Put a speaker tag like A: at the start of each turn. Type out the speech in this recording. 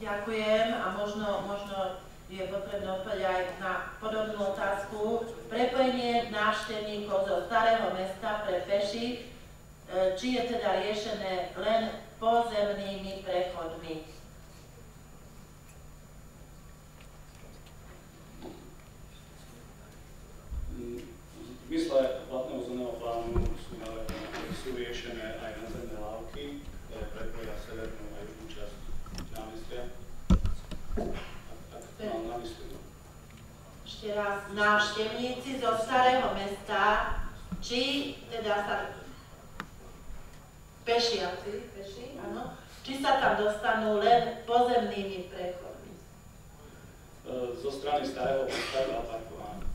A: Ďakujem a možno je potrebné odpovedať aj na podobnú otázku. Prepojenie návštevníkov zo Starého Mesta pre peších, či je teda riešené len pozemnými prechodmi.
B: V zmysle platného územného plánu sú riešené aj nadzemné lávky, ktoré prepoja severnú a južnú časť námestia.
A: Ešte raz, návštevníci zo Starého Mesta, či teda sa pešiaci, áno, či sa tam dostanú len pozemnými prechodmi.
B: Zo strany Starého Mesta a parkovania.